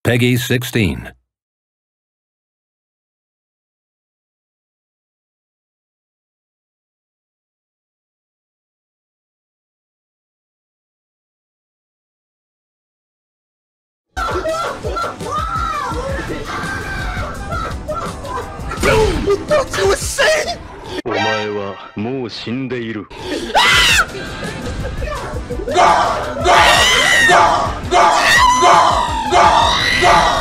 Peggy 16. Don't you insane? お前はもう死んでいる。 Go! Go! Go! Go! Go! Go! Go!